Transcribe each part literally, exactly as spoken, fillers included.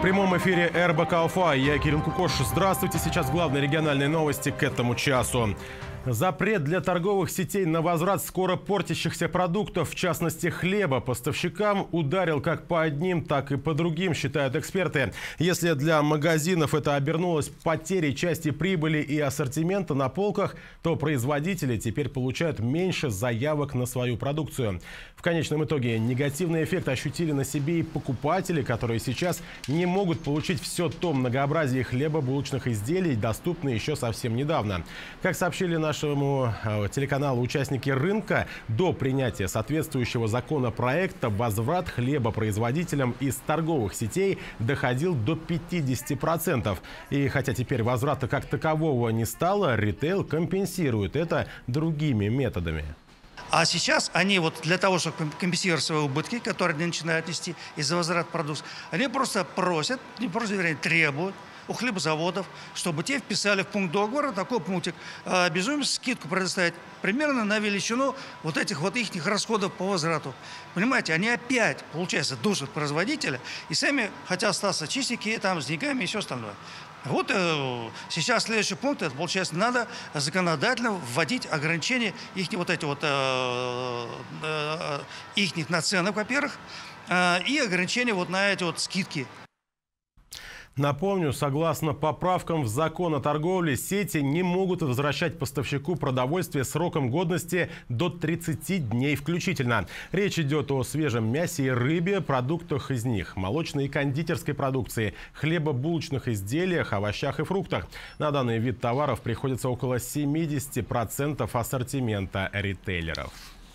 В прямом эфире эр бэ ка Уфа. Я Кирилл Кукош. Здравствуйте. Сейчас главные региональные новости к этому часу. Запрет для торговых сетей на возврат скоро портящихся продуктов, в частности хлеба, поставщикам ударил как по одним, так и по другим, считают эксперты. Если для магазинов это обернулось потерей части прибыли и ассортимента на полках, то производители теперь получают меньше заявок на свою продукцию. В конечном итоге негативный эффект ощутили на себе и покупатели, которые сейчас не могут получить все то многообразие хлебобулочных изделий, доступное еще совсем недавно. Как сообщили на нашему телеканалу участники рынка, до принятия соответствующего законопроекта возврат хлебопроизводителям из торговых сетей доходил до пятидесяти процентов. И хотя теперь возврата как такового не стало, ритейл компенсирует это другими методами. А сейчас они вот для того, чтобы компенсировать свои убытки, которые они начинают нести из-за возврата продуктов, они просто просят, не просто, вернее, требуют у хлебозаводов, чтобы те вписали в пункт договора такой пунктик, обязуем скидку предоставить примерно на величину вот этих вот их расходов по возврату. Понимаете, они опять, получается, душат производителя и сами хотят остаться чистенькие там с деньгами и все остальное. Вот э, сейчас следующий пункт, это получается, надо законодательно вводить ограничения их вот эти вот э, э, их наценок, во-первых, э, и ограничения вот на эти вот скидки. Напомню, согласно поправкам в закон о торговле, сети не могут возвращать поставщику продовольствие сроком годности до тридцати дней включительно. Речь идет о свежем мясе и рыбе, продуктах из них, молочной и кондитерской продукции, хлебобулочных изделиях, овощах и фруктах. На данный вид товаров приходится около семидесяти процентов ассортимента ритейлеров.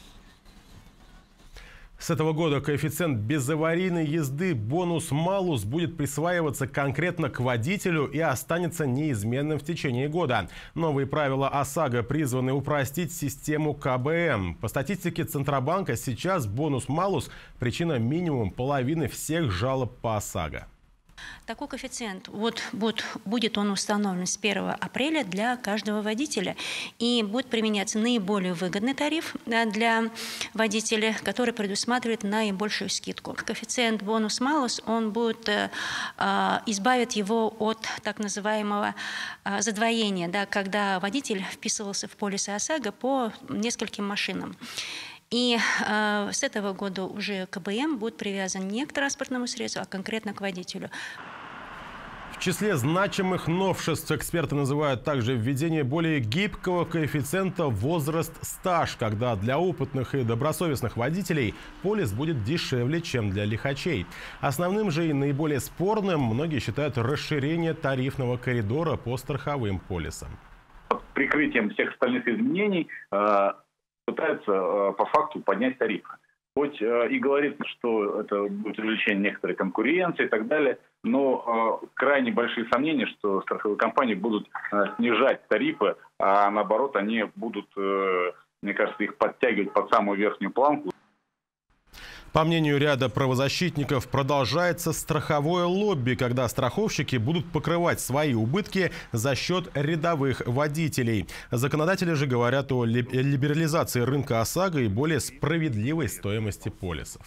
С этого года коэффициент безаварийной езды бонус-малус будет присваиваться конкретно к водителю и останется неизменным в течение года. Новые правила ОСАГО призваны упростить систему ка бэ эм. По статистике Центробанка сейчас бонус-малус – причина минимум половины всех жалоб по ОСАГО. Такой коэффициент вот, будет, будет он установлен с первого апреля для каждого водителя. И будет применяться наиболее выгодный тариф для водителя, который предусматривает наибольшую скидку. Коэффициент бонус-малус, он будет, э, избавит его от так называемого э, задвоения, да, когда водитель вписывался в полис ОСАГО по нескольким машинам. И э, с этого года уже ка бэ эм будет привязан не к транспортному средству, а конкретно к водителю. В числе значимых новшеств эксперты называют также введение более гибкого коэффициента возраст-стаж, когда для опытных и добросовестных водителей полис будет дешевле, чем для лихачей. Основным же и наиболее спорным многие считают расширение тарифного коридора по страховым полисам. Под прикрытием всех остальных изменений э пытаются э, по факту поднять тарифы. Хоть э, и говорится, что это будет увеличение некоторой конкуренции и так далее, но э, крайне большие сомнения, что страховые компании будут э, снижать тарифы, а наоборот они будут, э, мне кажется, их подтягивать под самую верхнюю планку. По мнению ряда правозащитников, продолжается страховое лобби, когда страховщики будут покрывать свои убытки за счет рядовых водителей. Законодатели же говорят о либерализации рынка ОСАГО и более справедливой стоимости полисов.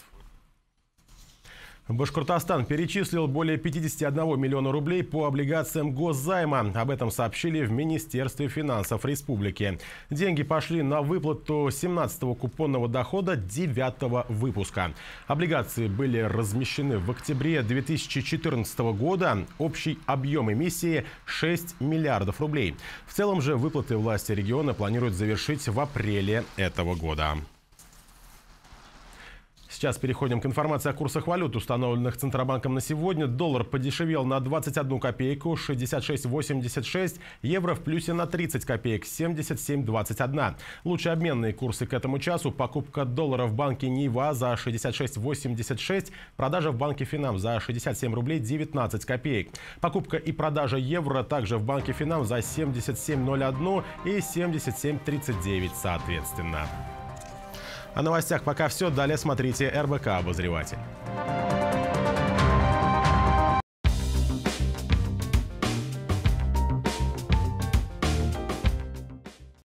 Башкортостан перечислил более пятидесяти одного миллиона рублей по облигациям госзайма. Об этом сообщили в Министерстве финансов республики. Деньги пошли на выплату семнадцатого купонного дохода девятого выпуска. Облигации были размещены в октябре две тысячи четырнадцатого года. Общий объем эмиссии – шесть миллиардов рублей. В целом же выплаты власти региона планируют завершить в апреле этого года. Сейчас переходим к информации о курсах валют, установленных Центробанком на сегодня. Доллар подешевел на двадцать одну копейку, шестьдесят шесть восемьдесят шесть. Евро в плюсе на тридцать копеек, семьдесят семь двадцать один. Лучшие обменные курсы к этому часу. Покупка доллара в банке Нива за шестьдесят шесть восемьдесят шесть. Продажа в банке Финам за шестьдесят семь рублей девятнадцать копеек. Покупка и продажа евро также в банке Финам за семьдесят семь ноль один и семьдесят семь тридцать девять соответственно. О новостях пока все. Далее смотрите эр бэ ка Обозреватель.